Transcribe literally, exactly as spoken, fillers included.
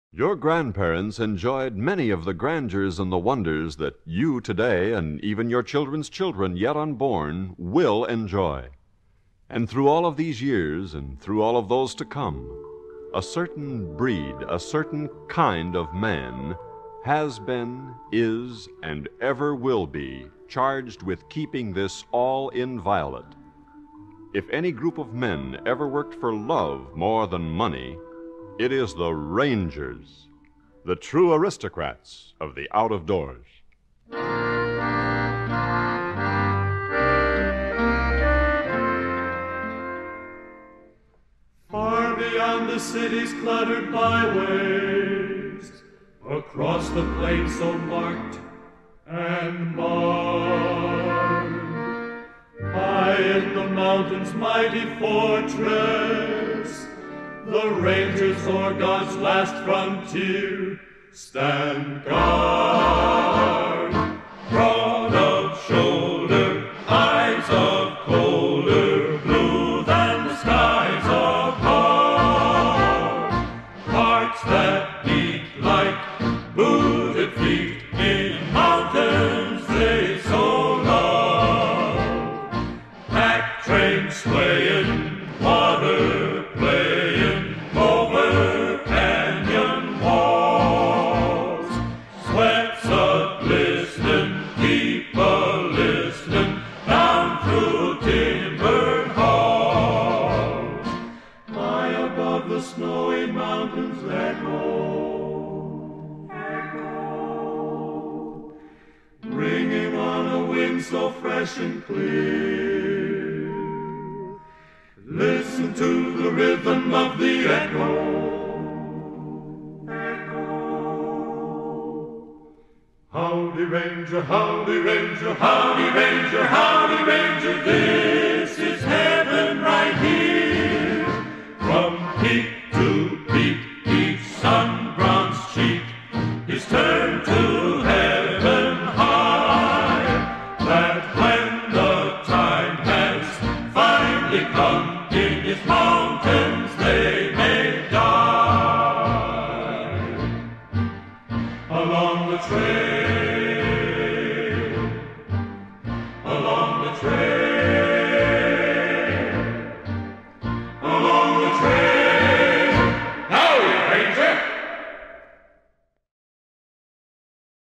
Your grandparents enjoyed many of the grandeurs and the wonders that you today, and even your children's children yet unborn, will enjoy. And through all of these years, and through all of those to come, a certain breed, a certain kind of man has been, is, and ever will be charged with keeping this all inviolate. If any group of men ever worked for love more than money, it is the Rangers, the true aristocrats of the out-of-doors. Far beyond the city's cluttered byways, across the plains so marked and marred, high in the mountains' mighty fortress, the Rangers o'er God's last frontier stand guard. Broad of shoulder, eyes of colder blue than the skies of heart, hearts that beat like booted feet in mountains they so love. Pack trains swaying, water playing over canyon walls, sweats a-glistening, keep a-listening down through timbered halls. High above the snowy mountains echo, echo, ringing on a wind so fresh and clear. Listen to the rhythm of the echo, echo. Howdy Ranger, howdy Ranger, howdy Ranger, howdy Ranger, this is heaven right here. From peak to peak, each sun-bronzed cheek is turned to heaven high, that when the time has finally come, in his heart